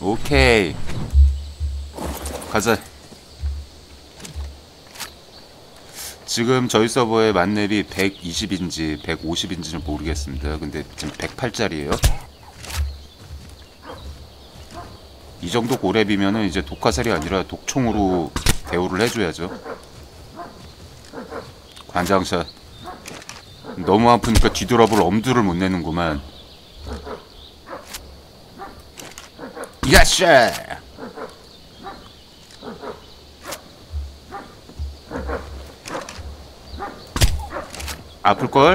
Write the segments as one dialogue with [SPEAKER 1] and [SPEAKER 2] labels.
[SPEAKER 1] 오케이, 가자. 지금 저희 서버의 만렙이 120인지 150인지는 모르겠습니다. 근데 지금 108짜리에요. 이 정도 고렙이면은 이제 독화살이 아니라 독총으로 대우를 해줘야죠. 관장샷. 너무 아프니까 뒤돌아볼 엄두를 못 내는구만. 야샤! 아플걸?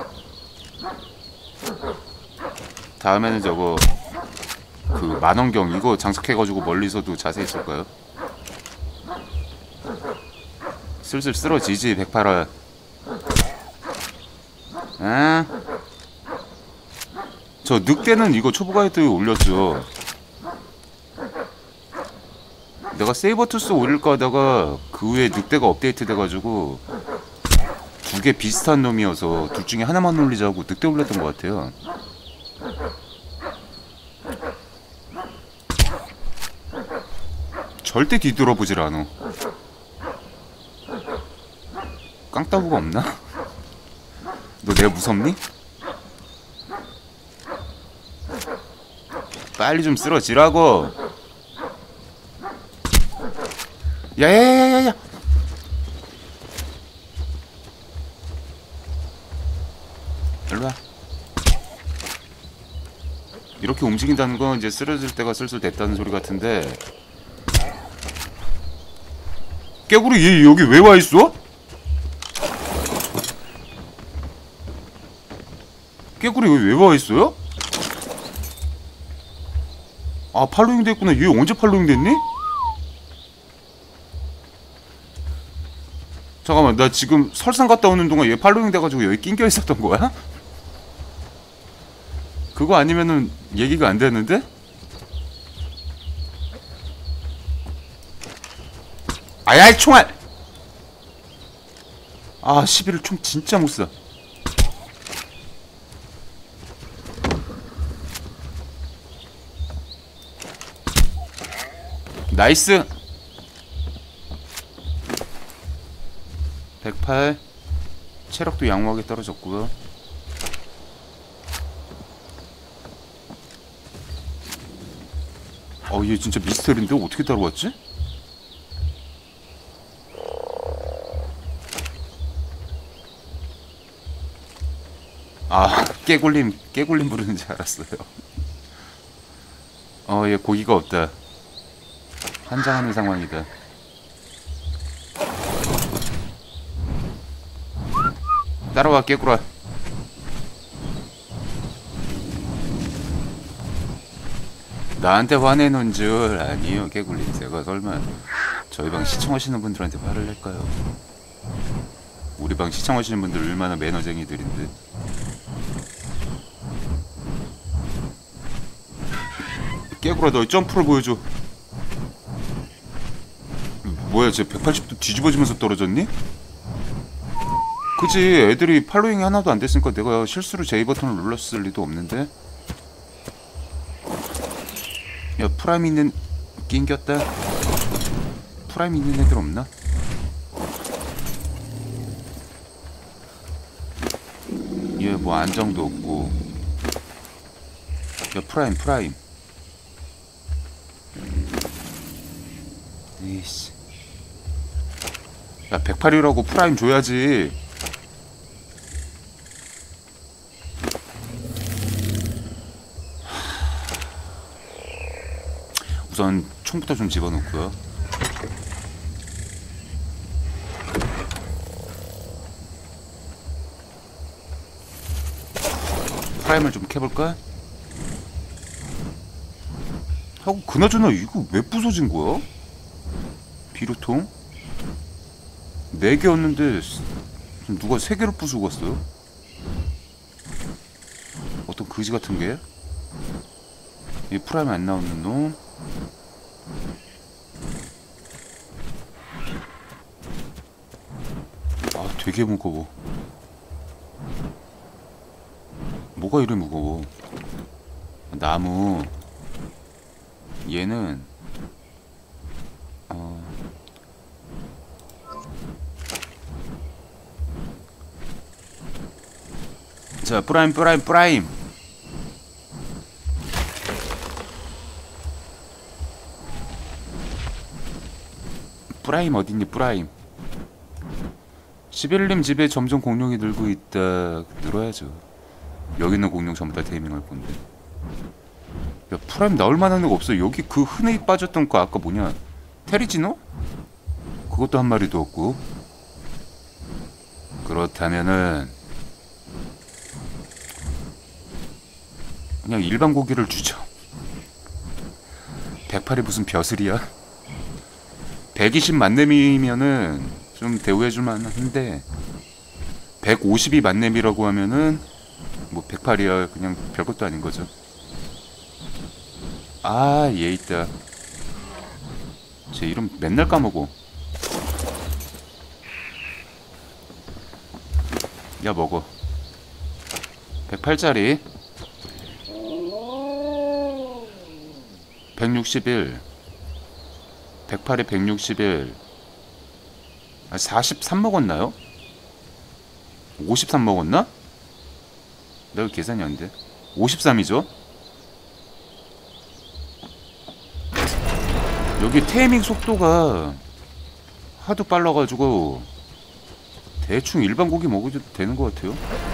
[SPEAKER 1] 다음에는 저거 그 만원경 이거 장착해가지고 멀리서도 자세히 쏠까요? 슬슬 쓰러지지 108화. 아? 저 늑대는 이거 초보 가이드에 올렸죠. 내가 세이버투스 올릴까 하다가 그 후에 늑대가 업데이트 돼가지고 두 개 비슷한 놈이어서 둘 중에 하나만 올리자고 늑대 올렸던 것 같아요. 절대 뒤돌아보질 않아. 깡따구가 없나? 너 내가 무섭니? 빨리 좀 쓰러지라고. 야야야야야. 일로와. 이렇게 움직인다는 건 이제 쓰러질 때가 슬슬 됐다는 소리 같은데. 깨구리 얘 여기 왜 와있어? 깨구리 여기 왜 와있어요? 아 팔로잉 됐구나. 얘 언제 팔로잉 됐니? 잠깐만 나 지금 설산 갔다 오는 동안 얘 팔로잉 돼가지고 여기 낑겨 있었던 거야? 그거 아니면은 얘기가 안 되는데? 아야 총알! 아 11을 총 진짜 못써. 나이스. 108. 체력도 양호하게 떨어졌고요. 얘 진짜 미스터리인데 어떻게 따라왔지? 아 깨굴림 부르는 줄 알았어요. 얘 고기가 없다. 환장하는 상황이다. 따라와 깨구라. 나한테 화내는 줄 아니요 깨굴림. 제가 설마 저희 방 시청하시는 분들한테 화를 낼까요? 우리 방 시청하시는 분들 얼마나 매너쟁이들인데. 깨구라 너의 점프를 보여줘. 뭐야 쟤 180도 뒤집어지면서 떨어졌니? 그치 애들이 팔로잉이 하나도 안 됐으니까 내가 실수로 J 버튼을 눌렀을 리도 없는데. 야 프라임 있는 낑겼다. 프라임 있는 애들 없나? 얘 뭐 안정도 없고. 야 프라임 이씨. 야 108이라고 프라임 줘야지. 우선 총부터 좀 집어넣고요. 프라임을 좀 캐볼까? 하고 그나저나 이거 왜 부서진 거야? 비료통? 4개였는데 누가 3개를 부수고 갔어요? 어떤 거지 같은 게? 이 프라임 안 나오는 놈? 아 되게 무거워. 뭐가 이래 무거워? 나무 얘는 자, 프라임. 프라임 어딨니, 프라임. 11님 집에 점점 공룡이 늘고 있다. 늘어야죠. 여기 있는 공룡 전부 다 테이밍할 건데. 야, 프라임 나올 만한 애가 없어. 여기 그 흔히 빠졌던 거 아까 뭐냐, 테리지노? 그것도 한 마리도 없고. 그렇다면은 그냥 일반 고기를 주죠. 108이 무슨 벼슬이야? 120 만렙이면은 좀 대우해줄 만한데 152 만렙이라고 하면은 뭐 108이야 그냥 별것도 아닌 거죠. 아, 얘 있다. 제 이름 맨날 까먹어. 야, 먹어. 108짜리 161 108에 161 43 먹었나요? 53 먹었나? 내가 계산이 안 돼. 53이죠? 여기 테이밍 속도가 하도 빨라가지고 대충 일반 고기 먹어도 되는 것 같아요.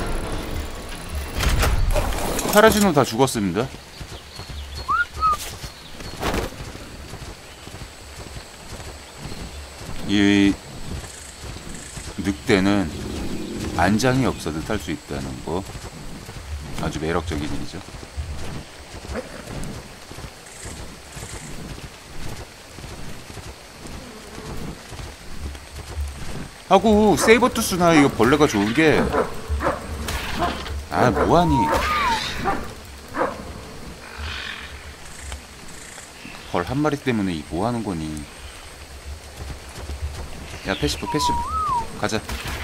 [SPEAKER 1] 타라지노 다 죽었습니다. 이 늑대는 안장이 없어도 탈 수 있다는 거 아주 매력적인 일이죠. 하고 세이버투스나 이거 벌레가 좋은 게, 아 뭐하니, 벌 한 마리 때문에 이 뭐하는 거니. 야, 패시브 가자.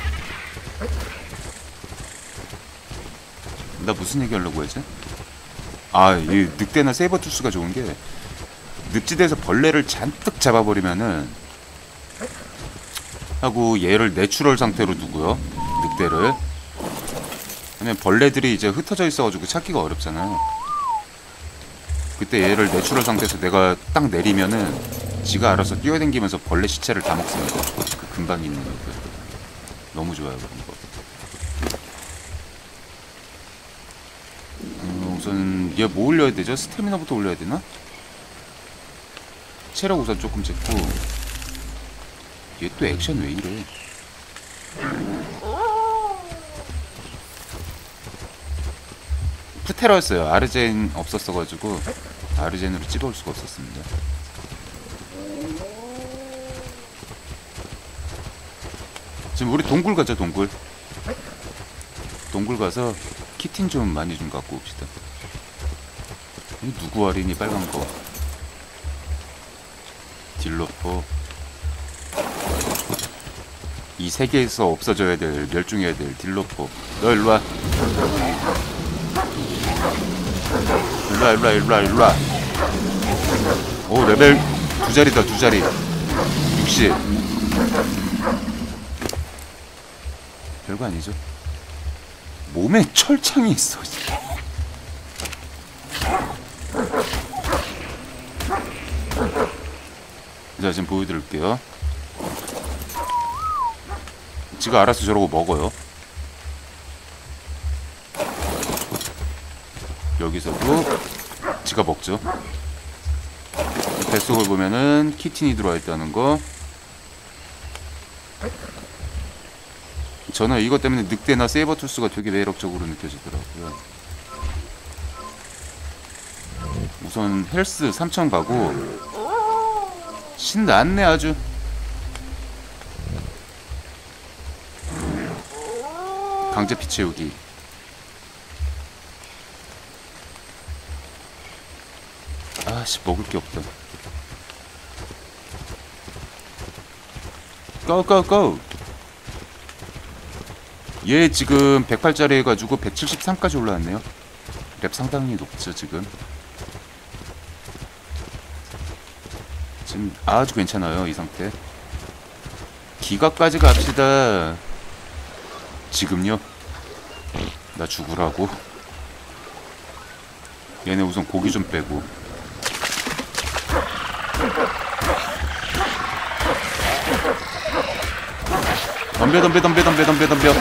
[SPEAKER 1] 나 무슨 얘기 하려고 했지? 아, 이 늑대나 세이버투스가 좋은 게 늪지대에서 벌레를 잔뜩 잡아버리면은 하고 얘를 내추럴 상태로 두고요, 늑대를. 왜냐면 벌레들이 이제 흩어져 있어가지고 찾기가 어렵잖아요. 그때 얘를 내추럴 상태에서 내가 딱 내리면은 지가 알아서 뛰어다니면서 벌레 시체를 다 먹습니다. 그 금방 있는 거. 너무 좋아요, 그런 거. 우선 얘 뭐 올려야 되죠? 스태미나부터 올려야 되나? 체력 우선 조금 찍고. 얘 또 액션 왜 이래? 프테라였어요. 아르젠 없었어가지고 아르젠으로 찍어올 수가 없었습니다. 지금 우리 동굴 가자. 동굴 가서 키틴 좀 많이 좀 갖고 옵시다. 이 누구 할인이 빨간 거. 딜러퍼. 이 세계에서 없어져야 될, 멸종해야 될 딜러퍼. 너 일로와. 일로와. 오, 레벨 2자리다. 2자리 60. 별거 아니죠. 몸에 철창이 있어. 자, 지금 보여드릴게요. 지가 알아서 저러고 먹어요. 여기서도 지가 먹죠. 뱃속을 보면은 키틴이 들어와 있다는 거. 저는 이것 때문에 늑대나 세이버투스가 되게 매력적으로 느껴지더라고요. 우선 헬스 3000 가고 신났네 아주. 강제 피 채우기. 아씨, 먹을 게 없다. 고! 얘 지금 108짜리 해가지고 173까지 올라왔네요. 랩 상당히 높죠 지금. 지금 아주 괜찮아요 이 상태. 기가까지 갑시다. 지금요? 나 죽으라고? 얘네 우선 고기 좀 빼고. 덤벼.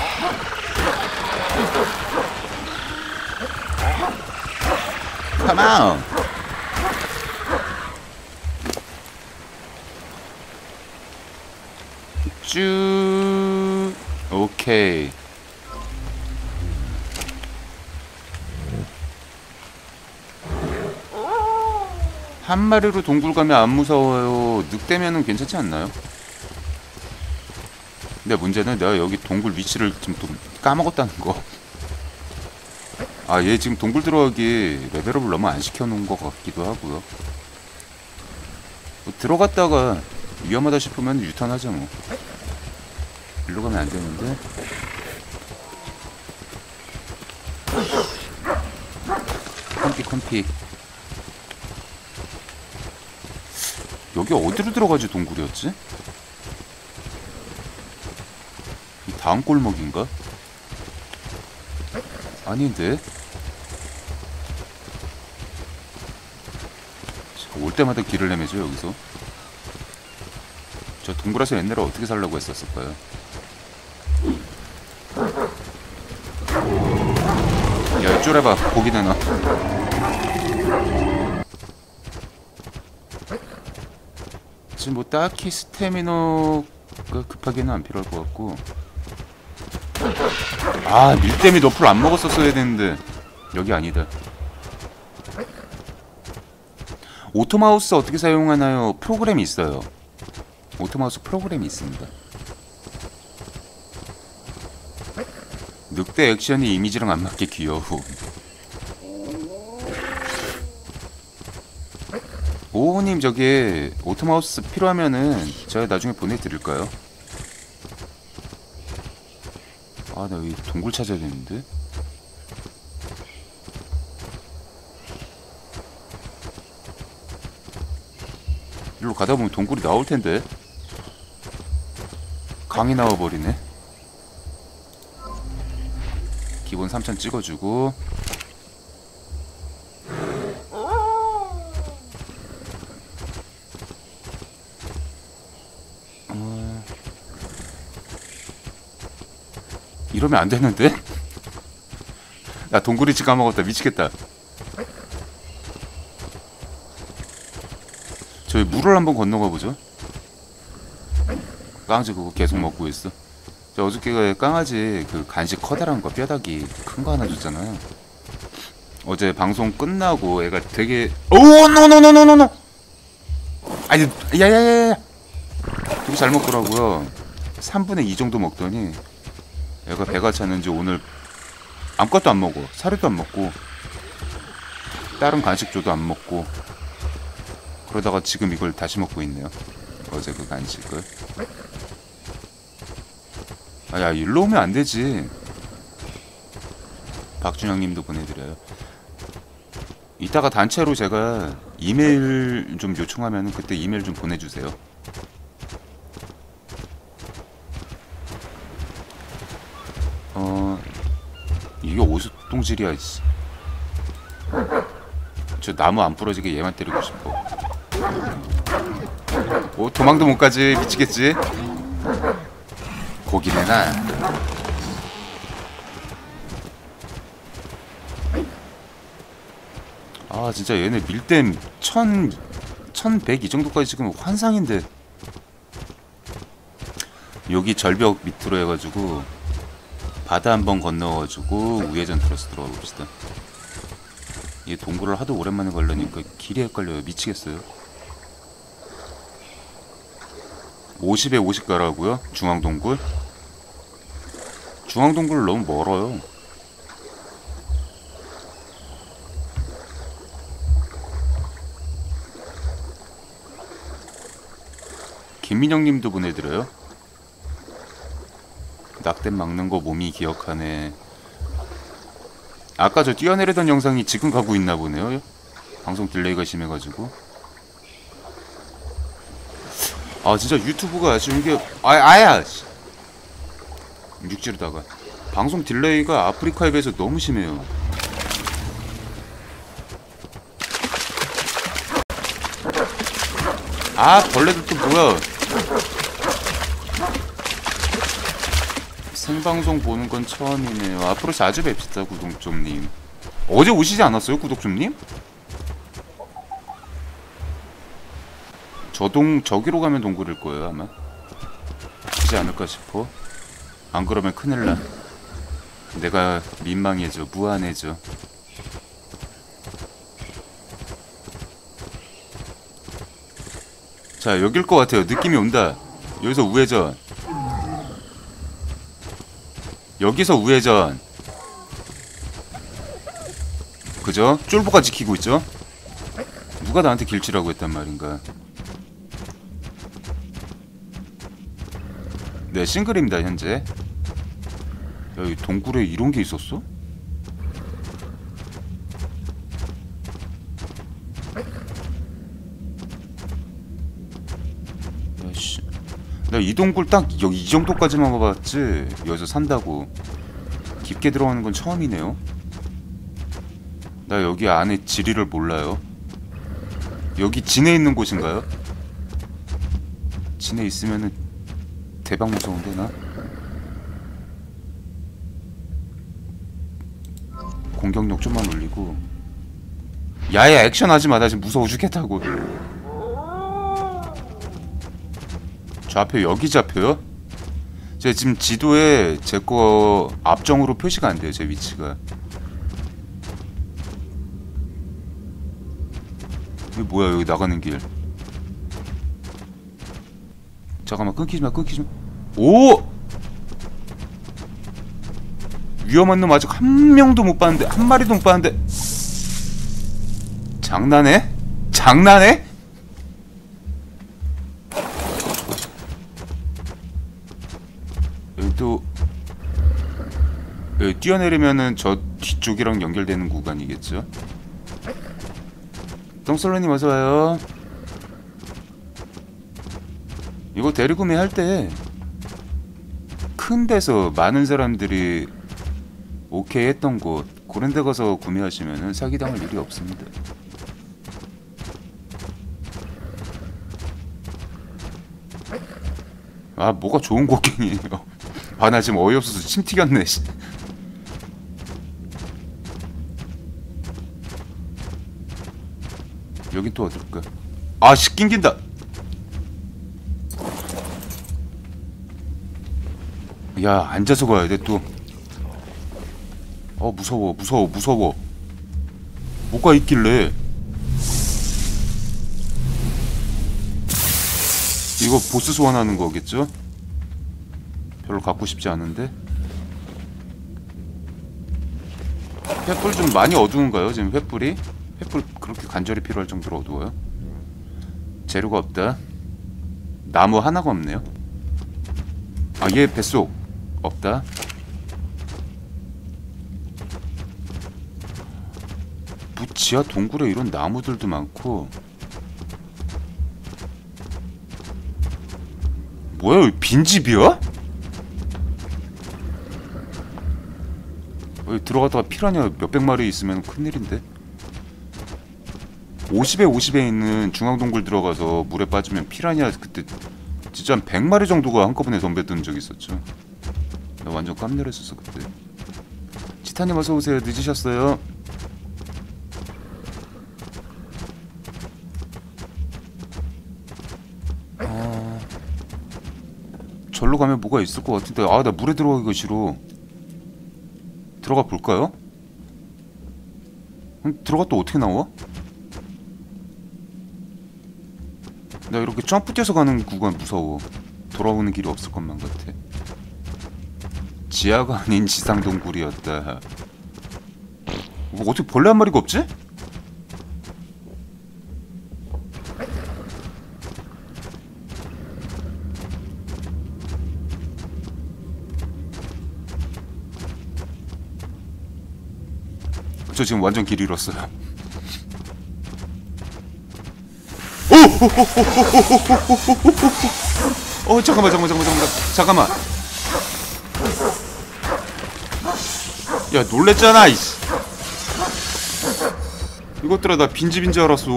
[SPEAKER 1] Come on. 쭉. 오케이. 한 마리로 동굴 가면 안 무서워요. 늑대면은 괜찮지 않나요? 근데 문제는 내가 여기 동굴 위치를 좀 까먹었다는 거. 아, 얘 지금 동굴 들어가기 레벨업을 너무 안 시켜놓은 것 같기도 하고요. 뭐 들어갔다가 위험하다 싶으면 유턴하죠 뭐. 일로 가면 안 되는데. 컴피. 여기 어디로 들어가지 동굴이었지? 이 다음 골목인가? 아닌데? 올 때마다 길을 헤매죠 여기서. 저 동굴에서 옛날에 어떻게 살려고 했었을까요? 야, 쪼래봐. 고기 내놔. 지금 뭐 딱히 스태미너가 급하게는 안 필요할 것 같고. 아, 밀댐이 너플 안 먹었었어야 되는데. 여기 아니다. 오토마우스 어떻게 사용하나요? 프로그램이 있어요. 오토마우스 프로그램이 있습니다. 늑대 액션이 이미지랑 안 맞게 귀여워. 오호님 저기 오토마우스 필요하면은 제가 나중에 보내드릴까요? 아, 나 여기 동굴 찾아야 되는데. 일로 가다 보면 동굴이 나올 텐데. 강이 나와버리네. 기본 3000 찍어주고. 이러면 안 되는데? 나 동굴이치 까먹었다. 미치겠다. 저희 물을 한번 건너가 보죠. 강아지 그거 계속 먹고 있어. 저 어저께 강아지 그 간식 커다란 거 뼈다귀 큰 거 하나 줬잖아요. 어제 방송 끝나고 애가 되게 노노노노노노노. 아니 야야야야. 되게 잘 먹더라고요. 3분의 2 정도 먹더니 애가 배가 찼는지 오늘 아무것도 안 먹어. 사료도 안 먹고 다른 간식 줘도 안 먹고 그러다가 지금 이걸 다시 먹고 있네요. 어제 그 간식을. 아야, 일로 오면 안 되지. 박준영님도 보내드려요. 이따가 단체로 제가 이메일 좀 요청하면 그때 이메일 좀 보내주세요. 이게 오수동질이야. 저 나무 안 부러지게 얘만 때리고 싶어. 오, 도망도 못 가지. 미치겠지? 고기 내놔. 아, 진짜 얘네 밀댐 1100 이 정도까지 지금 환상인데. 여기 절벽 밑으로 해가지고 바다 한번 건너가지고 우회전 틀어서 들어가 봅시다. 이 동굴을 하도 오랜만에 가려니까 길이 헷갈려요. 미치겠어요. 50에 50 가라고요? 중앙동굴? 중앙동굴 너무 멀어요. 김민영님도 보내드려요. 낙댐 막는 거 몸이 기억하네. 아까 저 뛰어내리던 영상이 지금 가고 있나 보네요. 방송 딜레이가 심해가지고. 아 진짜 유튜브가 지금 이게 아야 육지로다가 방송 딜레이가 아프리카에 비해서 너무 심해요. 아 벌레들 또 뭐야. 생방송 보는 건 처음이네요. 앞으로 자주 뵙시다 구독좀님. 어제 오시지 않았어요 구독좀님? 저기로 가면 동굴일 거예요 아마. 그렇지 않을까 싶어. 안 그러면 큰일 나. 내가 민망해져 무한해져. 자 여길 것 같아요. 느낌이 온다. 여기서 우회전. 여기서 우회전. 그죠? 쫄보가 지키고 있죠? 누가 나한테 길치라고 했단 말인가. 네 싱글입니다 현재. 야, 이 동굴에 이런 게 있었어? 야씨, 나 이 동굴 딱 여기 이 정도까지만 와봤지. 여기서 산다고 깊게 들어가는 건 처음이네요. 나 여기 안에 지리를 몰라요. 여기 진해 있는 곳인가요? 진해 있으면은 대박 무서운데 나? 공격력 좀만 올리고. 야야 액션 하지마. 나 지금 무서워 죽겠다고. 좌표 여기 잡혀요? 제가 지금 지도에 제 거 앞정으로 표시가 안 돼요 제 위치가. 이게 뭐야 여기 나가는 길. 잠깐만 끊기지마 끊기지마. 오! 위험한 놈 아직 한 명도 못 봤는데. 한 마리도 못 봤는데. 장난해? 장난해? 여기 또 여기 뛰어내리면은 저 뒤쪽이랑 연결되는 구간이겠죠? 똥솔로님 어서와요. 이거 대리구매 할 때 큰 데서 많은 사람들이 오케이 했던 곳 그런 데 가서 구매하시면은 사기당할 일이 없습니다. 아 뭐가 좋은 곡괭이에요. 아 나 지금 어이없어서 침 튀겼네. 여긴 또 어딜까? 아씨 낑긴다. 야 앉아서 가야 돼 또. 무서워 무서워 무서워. 뭐가 있길래. 이거 보스 소환하는 거겠죠? 별로 갖고 싶지 않은데. 횃불 좀 많이 어두운가요 지금 횃불이? 횃불 그렇게 간절히 필요할 정도로 어두워요? 재료가 없다. 나무 하나가 없네요. 아 얘 뱃속 없다. 지하 동굴에 이런 나무들도 많고. 뭐야 여기 빈집이야? 여기 들어가다가 피라냐 몇백 마리 있으면 큰일인데. 50에 50에 있는 중앙동굴 들어가서 물에 빠지면 피라냐 그때 진짜 한 100마리 정도가 한꺼번에 덤벼드는 적이 있었죠. 나 완전 깜놀했었어 그때. 치타님 어서오세요. 늦으셨어요. 절로 가면 뭐가 있을 것 같은데. 아 나 물에 들어가기가 싫어. 들어가 볼까요? 들어갔다 어떻게 나와? 나 이렇게 점프 뛰어서 가는 구간 무서워. 돌아오는 길이 없을 것만 같아. 지하가 아닌 지상 동굴이었다. 어떻게 벌레 한 마리가 없지? 저 지금 완전 길 잃었어요. 오! 잠깐만. 야, 놀랬잖아, 이씨. 이것들아, 나 빈집인 줄 알았어.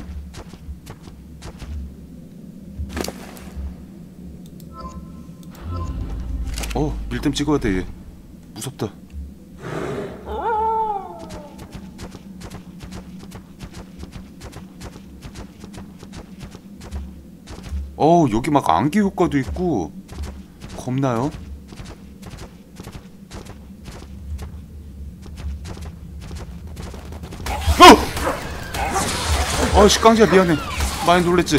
[SPEAKER 1] 밀댐 찍어야 돼, 얘. 무섭다. 여기 막 안개 효과도 있고 겁나요? 씨, 깡지야, 미안해. 많이 놀랬지?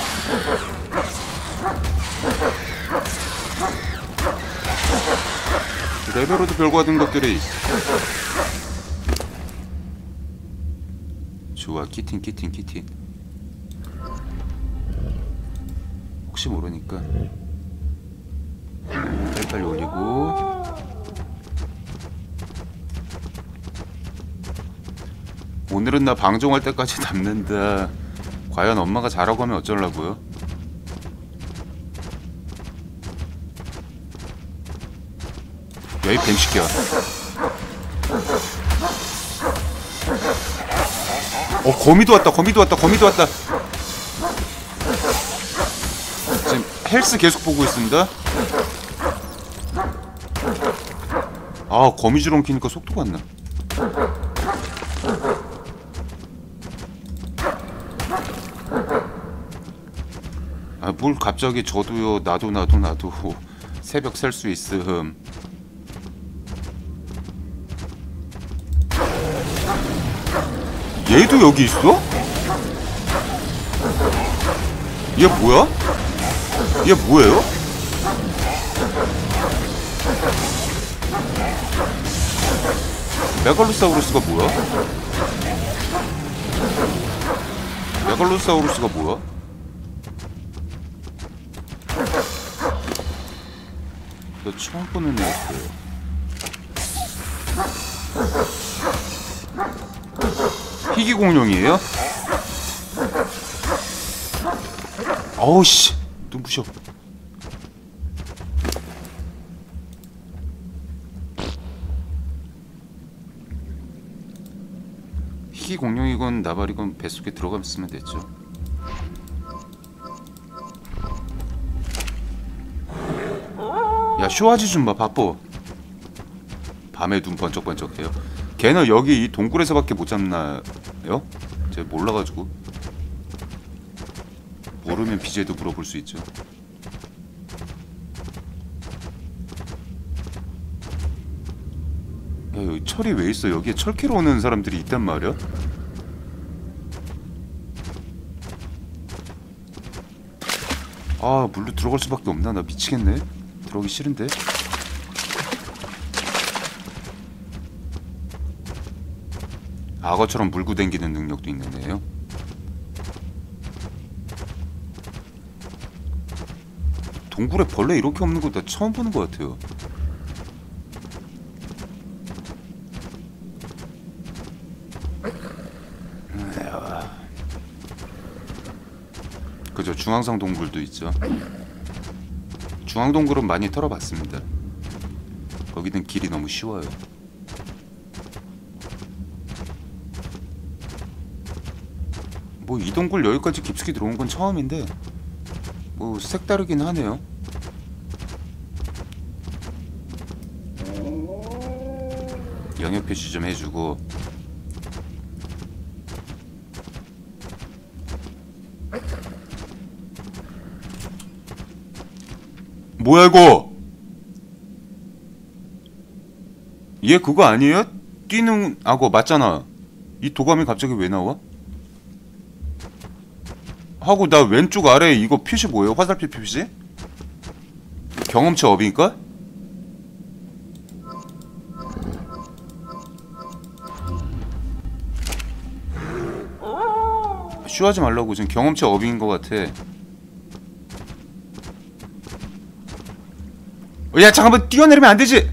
[SPEAKER 1] 레벨로도 별거 같은 것들이. 좋아, 키팅. 혹시 모르니까 빨리 올리고. 오늘은 나 방종할 때까지 남는다. 과연 엄마가 자라고 하면 어쩌려고요? 야, 이 뱀새끼야. 거미도 왔다. 지금 헬스 계속 보고 있습니다. 거미줄 엉키니까 속도가 안 나. 뭘 갑자기 저도요. 나도 새벽 셀 수 있음. 얘도 여기 있어? 얘 뭐야? 얘 뭐예요? 메갈로사우루스가 뭐야? 너 처음 보는 애 같아. 희귀공룡이에요? 씨, 눈부셔. 희귀공룡이건 나발이건 뱃속에 들어갔으면 됐죠. 야, 쇼아지 좀 봐, 바빠. 밤에 눈 번쩍번쩍해요. 걔는 여기 이 동굴에서밖에 못 잡나요? 제가 몰라가지고. 모르면 BJ도 물어볼 수 있죠. 야, 여기 철이 왜 있어? 여기에 철 캐러 오는 사람들이 있단 말이야? 물로 들어갈 수밖에 없나? 나 미치겠네. 들어가기 싫은데. 악어처럼 물고 댕기는 능력도 있는 애예요. 동굴에 벌레 이렇게 없는 거 나 처음 보는 것 같아요. 그죠, 중앙성 동굴도 있죠. 중앙동굴은 많이 털어봤습니다. 거기는 길이 너무 쉬워요. 뭐 이 동굴 여기까지 깊숙이 들어온 건 처음인데 뭐 색다르긴 하네요. 영역 표시 좀 해주고. 뭐야 이거? 얘 그거 아니에요? 뛰는 악어 맞잖아. 이 도감이 갑자기 왜 나와? 하고 나 왼쪽 아래 이거 표시 뭐예요? 화살표 표시? 경험치 업이니까? 쇼하지 말라고. 지금 경험치 업인 것 같아. 야 잠깐만, 뛰어내리면 안 되지.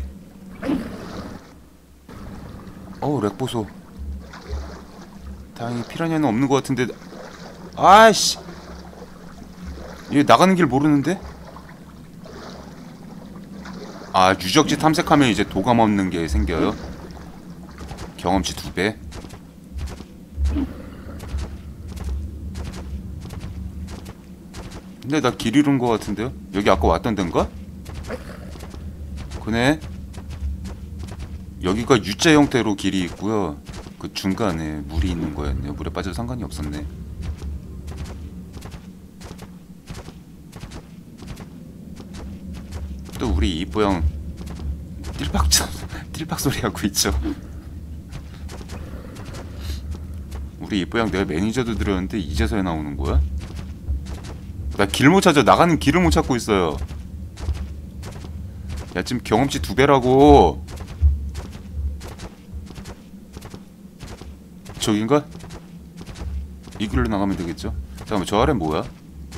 [SPEAKER 1] 렉 보소. 다행히 피라냐는 없는 것 같은데. 아이씨, 얘 나가는 길 모르는데? 아, 유적지 탐색하면 이제 도감 없는 게 생겨요? 경험치 2배? 근데 나 길 잃은 거 같은데요? 여기 아까 왔던 데인가? 그네. 여기가 U자 형태로 길이 있고요. 그 중간에 물이 있는 거였네요. 물에 빠져도 상관이 없었네. 또 우리 이뽀 형 띨박 소리 하고 있죠. 우리 이뽀 형 내가 매니저도 들었는데 이제서야 나오는 거야? 나 길 못 찾아. 나가는 길을 못 찾고 있어요. 야, 지금 경험치 2배라고. 저긴가? 이 길로 나가면 되겠죠? 잠깐만, 저 아래는 뭐야?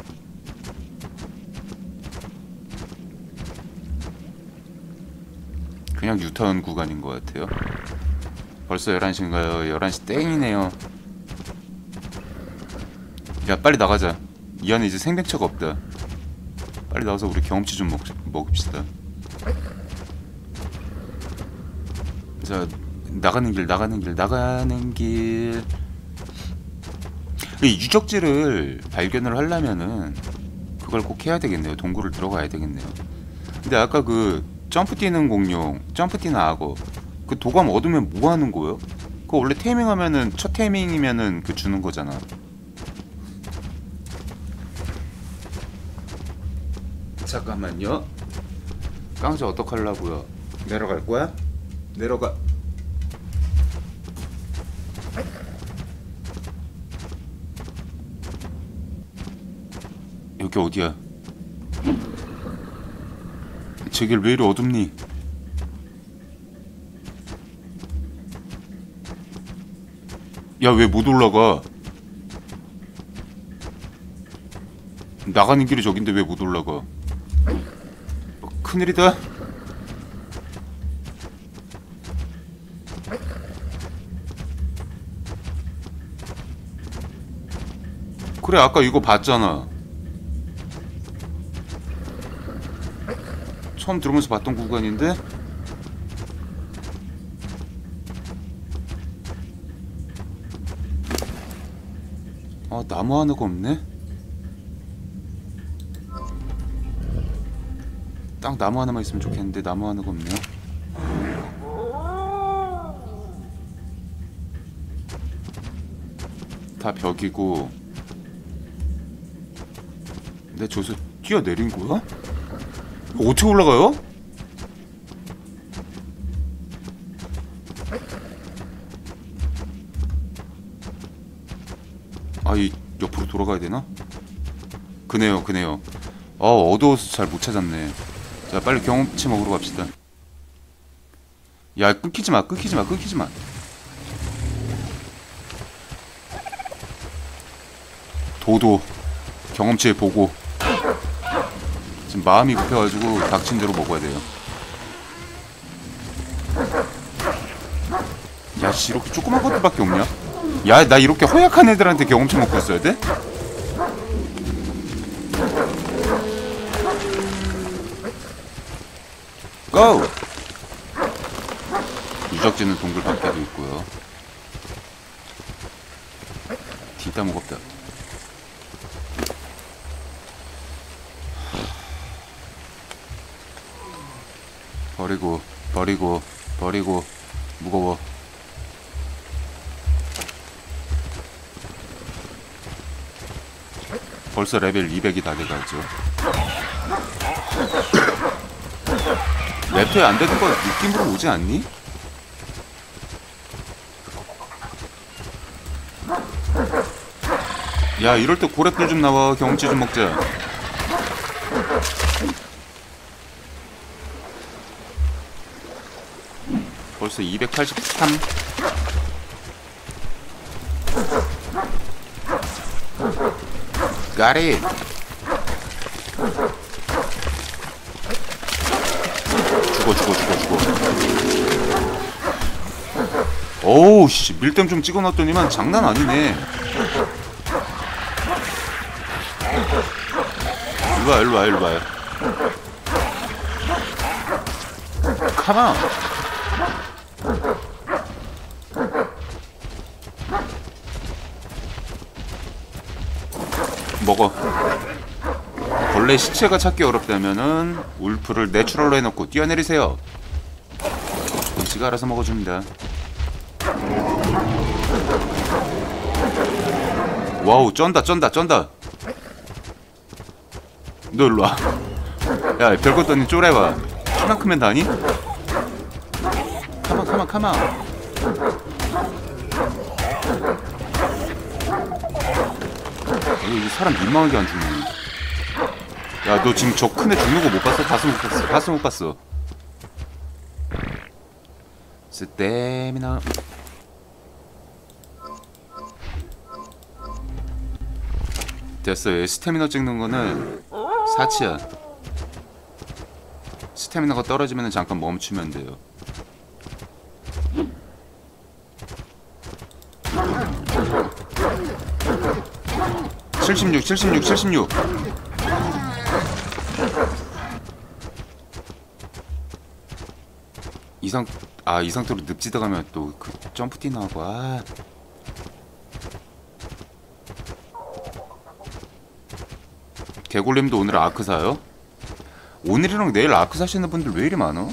[SPEAKER 1] 그냥 유턴 구간인 것 같아요. 벌써 11시인가요? 11시 땡이네요. 야, 빨리 나가자. 이 안에 이제 생명체가 없다. 빨리 나와서 우리 경험치 좀 먹읍시다. 자, 나가는 길. 이 유적지를 발견을 하려면은 그걸 꼭 해야 되겠네요. 동굴을 들어가야 되겠네요. 근데 아까 그 점프 뛰는 공룡, 점프 뛰는 악어, 그 도감 얻으면 뭐 하는 거예요? 그거 원래 테이밍하면은, 첫 테이밍이면은 그 주는 거잖아. 잠깐만요. 깡자 어떡하려고요? 내려갈 거야? 내려가. 여기 어디야? 제 길 왜 이리 어둡니? 야, 왜 못 올라가? 나가는 길이 저긴데 왜 못 올라가? 큰일이다. 그래, 아까 이거 봤잖아. 처음 들어오면서 봤던 구간인데? 아, 나무 하나가 없네? 딱 나무 하나만 있으면 좋겠는데 나무 하나가 없네요. 다 벽이고. 근데 저기서 뛰어내린 거야? 어떻게 올라가요? 아, 이 옆으로 돌아가야 되나? 그네요. 아, 어두워서 잘 못 찾았네. 자, 빨리 경험치 먹으러 갑시다. 야, 끊기지 마. 도도 경험치에 보고. 지금 마음이 급해가지고 닥친 대로 먹어야 돼요. 야, 씨, 이렇게 조그만 것들밖에 없냐? 야, 나 이렇게 허약한 애들한테 경험치 먹고 있어야 돼? 고! 유적지는 동굴 밖에도 있고요. 뒤따 무겁다. 버리고 무거워. 벌써 레벨 200이 다 돼가죠. 랩터에 안 되는 거 느낌으로 오지 않니? 야, 이럴 때 고래뿔 좀 나와. 경험치 좀 먹자. 벌써 283. Got it. 죽어. 어우, 씨, 밀댐 좀 찍어놨더니만 장난 아니네. 일로와 일로와 일로와. 가만. 먹어. 벌레 시체가 찾기 어렵다면은 울프를 내추럴로 해놓고 뛰어내리세요. 그럼 지가 알아서 먹어줍니다. 와우, 쩐다 쩐다 쩐다. 너 일로와. 야, 별것도 아닌 쪼래봐. 키만 크면 다니? 가만 가만 가만. 이 사람 민망하게 안 죽네. 야, 너 지금 저 큰 애 죽는 거 못 봤어? 봤어 못 봤어? 봤어 못 봤어? 스태미나. 됐어요. 스태미나 찍는 거는 사치야. 스태미나가 떨어지면 잠깐 멈추면 돼요. (76) 76 76. 이 상태로 늪지다 가면 또 그 점프 뛰 나오고. 아, 개골님도 오늘 아크 사요? 오늘이랑 내일 아크 사시는 분들 왜 이리 많어?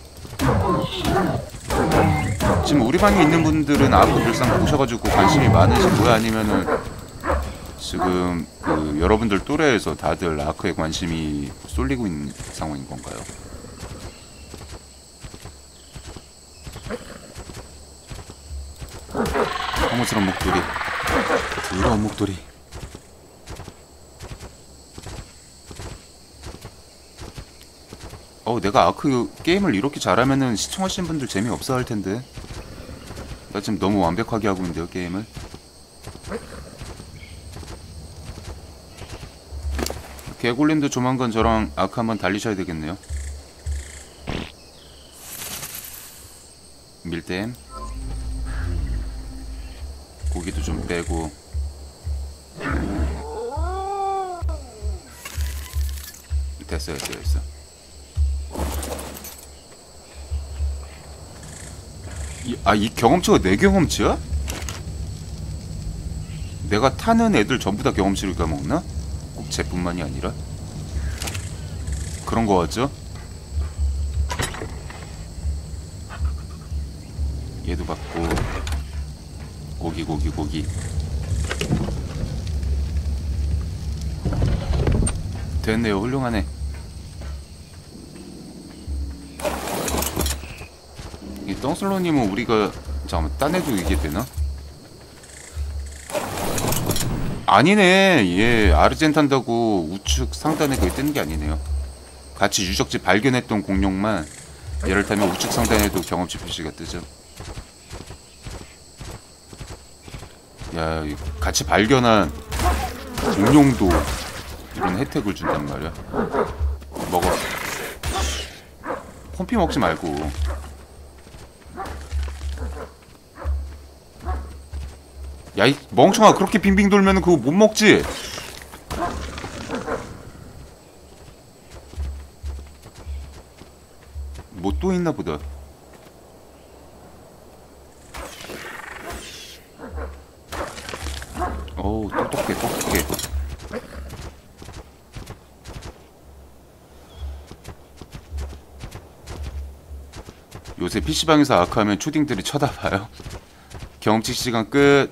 [SPEAKER 1] 지금 우리 방에 있는 분들은 아크 늘상 보셔가지고 관심이 많으신 거야? 아니면은 지금 그 여러분들 또래에서 다들 아크에 관심이 쏠리고 있는 상황인 건가요? 혐오스러운 목도리, 더러운 목도리. 내가 아크 게임을 이렇게 잘하면은 시청하시는 분들 재미없어 할 텐데. 나 지금 너무 완벽하게 하고 있는데요, 게임을. 개골님도 조만간 저랑 아크 한번 달리셔야 되겠네요. 밀댐. 고기도 좀 빼고. 됐어. 이 경험치가 내 경험치야? 내가 타는 애들 전부 다 경험치를 까먹나? 꼭 쟤뿐만이 아니라? 그런 거 같죠? 얘도 받고. 고기. 됐네요. 훌륭하네. 이 떵슬로님은 우리가 잠깐만 딴 애도 이게 되나? 아니네. 얘 아르젠 탄다고 우측 상단에 그게 뜨는 게 아니네요. 같이 유적지 발견했던 공룡만 얘를 타면 우측 상단에도 경험치 표시가 뜨죠. 야, 같이 발견한 공룡도 이런 혜택을 준단 말이야. 먹어. pom피 먹지 말고. 야, 이 멍청아, 그렇게 빙빙 돌면은 그거 못 먹지. 뭐 또 있나 보다. 어우, 똑똑해. 요새 PC방에서 아크하면 초딩들이 쳐다봐요. 경험치 시간 끝.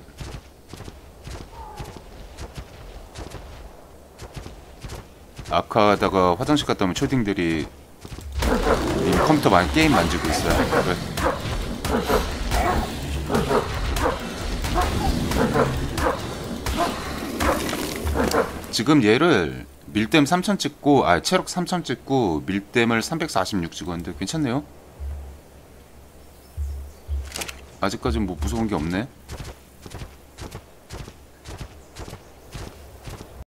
[SPEAKER 1] 아크하다가 화장실 갔다 오면 초딩들이 컴퓨터 게임 만지고 있어요. 왜? 지금 얘를 밀댐 3000 찍고, 체력 3000 찍고 밀댐을 346 찍었는데 괜찮네요. 아직까지는 뭐 무서운 게 없네.